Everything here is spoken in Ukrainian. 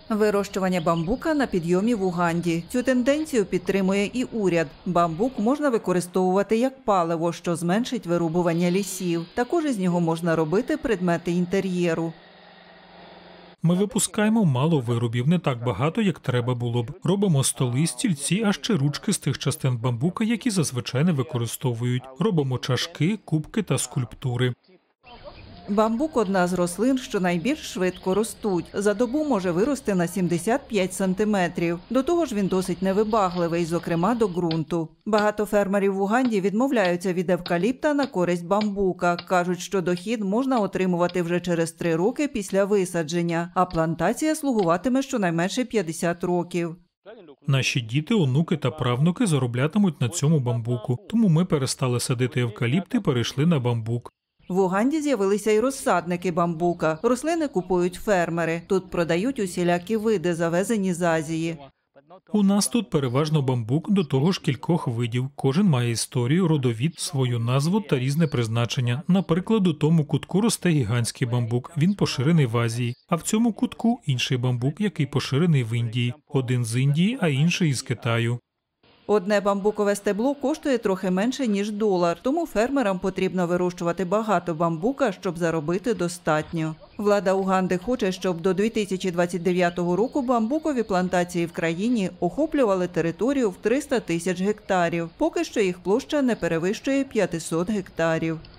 Вирощування бамбука на підйомі в Уганді. Цю тенденцію підтримує і уряд. Бамбук можна використовувати як паливо, що зменшить вирубування лісів. Також із нього можна робити предмети інтер'єру. Ми випускаємо мало виробів, не так багато, як треба було б. Робимо столи, стільці, а ще ручки з тих частин бамбука, які зазвичай не використовують. Робимо чашки, кубки та скульптури. Бамбук – одна з рослин, що найбільш швидко ростуть. За добу може вирости на 75 сантиметрів. До того ж він досить невибагливий, зокрема до ґрунту. Багато фермерів в Уганді відмовляються від евкаліпта на користь бамбука. Кажуть, що дохід можна отримувати вже через 3 роки після висадження, а плантація слугуватиме щонайменше 50 років. Наші діти, онуки та правнуки зароблятимуть на цьому бамбуку. Тому ми перестали садити евкаліпт і перейшли на бамбук. В Уганді з'явилися й розсадники бамбука. Рослини купують фермери. Тут продають усілякі види, завезені з Азії. У нас тут переважно бамбук, до того ж кількох видів. Кожен має історію, родовід, свою назву та різне призначення. Наприклад, у тому кутку росте гігантський бамбук. Він поширений в Азії. А в цьому кутку інший бамбук, який поширений в Індії. Один з Індії, а інший із Китаю. Одне бамбукове стебло коштує трохи менше, ніж $1, тому фермерам потрібно вирощувати багато бамбука, щоб заробити достатньо. Влада Уганди хоче, щоб до 2029 року бамбукові плантації в країні охоплювали територію в 300 тисяч гектарів. Поки що їх площа не перевищує 500 гектарів.